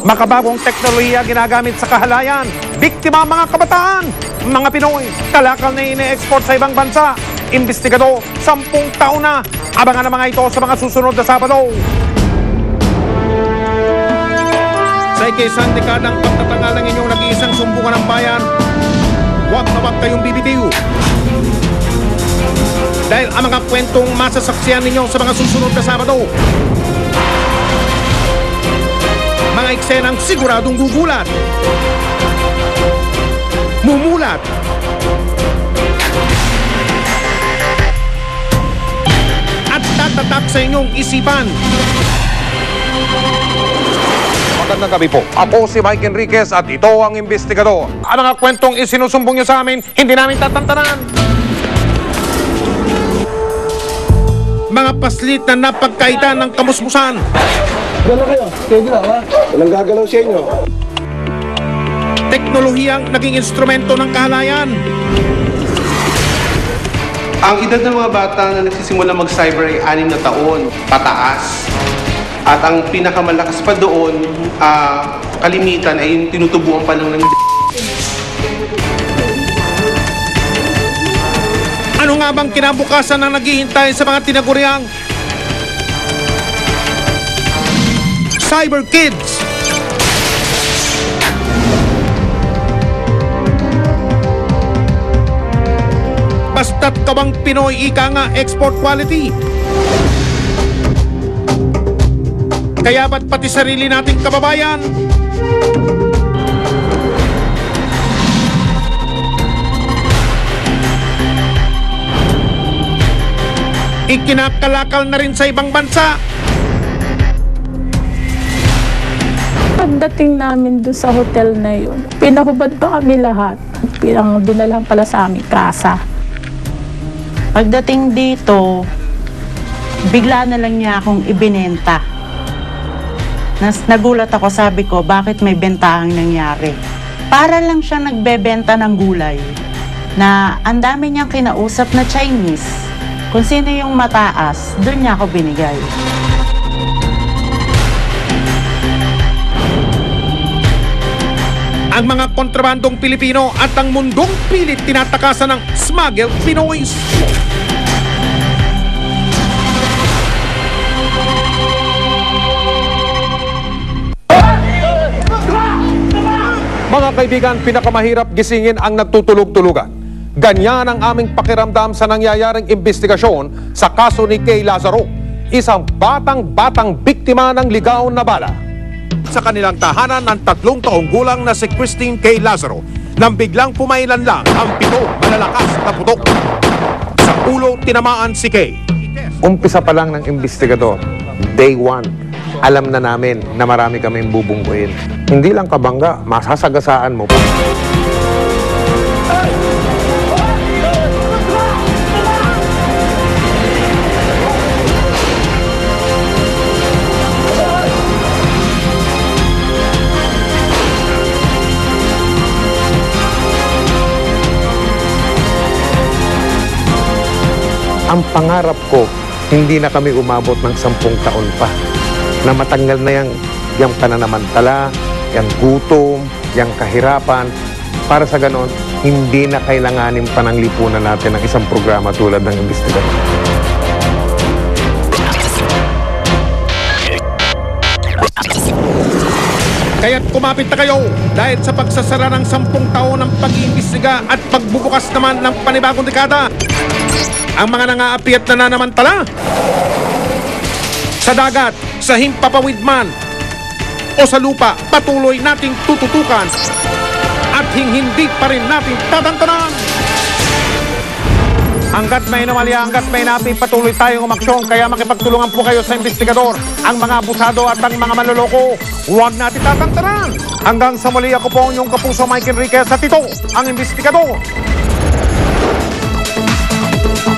Makabagong teknolohiya ginagamit sa kahalayan. Biktima mga kabataan, mga Pinoy, kalakal na ine-export sa ibang bansa. Imbestigador, 10 taon na. Abangan ang mga ito sa mga susunod na Sabado. Sa ikisang dekadang pagtatangal ng inyong nag-iisang sumbungan ng bayan, huwag na huwag kayong bibitiw. Dahil ang mga kwentong masasaksiyan ninyo sa mga susunod na Sabado, mga eksenang siguradong gugulat, mumulat, at tatatak sa inyong isipan. Magandang gabi po. Ako si Mike Enriquez at ito ang Imbestigador. Ang mga kwentong isinusumbong nyo sa amin, hindi namin tatantanan. Mga paslit na napagkaitan ng kamusmusan. Galaw kayo, kayo galaw. Walang gagalaw sa inyo. Teknolohiyang naging instrumento ng kahalayan. Ang edad ng mga bata na nagsisimula mag-cyber ay 6 na taon, pataas. At ang pinakamalakas pa doon, kalimitan ay yung tinutubuan pa lang ng Ano nga bang kinabukasan ng naghihintay sa mga tinaguriang Cyber Kids? Basta't kawang Pinoy, ika nga export quality. Kaya ba't pati sarili nating kababayan? Ikinakalakal na rin sa ibang bansa. Pagdating namin doon sa hotel na yun, pinahubad pa kami lahat. Dinalahan pala sa aming kasa. Pagdating dito, bigla na lang niya akong ibinenta. Nagulat ako, sabi ko, bakit may bentahang nangyari? Para lang siya nagbebenta ng gulay na ang dami niyang kinausap na Chinese. Kung sino yung mataas, doon niya ako binigay. Ang mga kontrabandong Pilipino at ang mundong pilit tinatakasan ng smuggled Pinoys. Mga kaibigan, pinakamahirap gisingin ang nagtutulog-tulugan. Ganyan ang aming pakiramdam sa nangyayaring investigasyon sa kaso ni Kay Lazaro, isang batang biktima ng ligaw na bala. Sa kanilang tahanan ng 3 taong gulang na si Christine Kay Lazaro, nang biglang pumailan lang ang 7 malalakas na putok. Sa ulo tinamaan si Kay. Umpisa pa lang ng investigador, day 1. Alam na namin na marami kaming bubungguin. Hindi lang kabangga, masasagasaan mo pa. Ang pangarap ko, hindi na kami umabot ng 10 taon pa. Na matanggal na yung pananamantala, yung gutom, yung kahirapan. Para sa ganon, hindi na kailanganin pa ng lipunan natin ng isang programa tulad ng Imbestigador. Kaya't kumapit na kayo dahil sa pagsasara ng 10 taon ng pag-iimbestiga at pagbubukas naman ng panibagong dekada. Ang mga nangaapiat na nanamantala sa dagat, sa himpapawid man o sa lupa, patuloy nating tututukan at hindi pa rin natin tatantanan. Hanggat may namalya, hanggat may napi, patuloy tayong umaksyon. Kaya makipagtulungan po kayo sa Imbestigador. Ang mga abusado at ang mga manloloko, huwag natin tatantanan. Hanggang sa muli, ako po ang inyong kapuso Mike Enriquez at ito ang Imbestigador.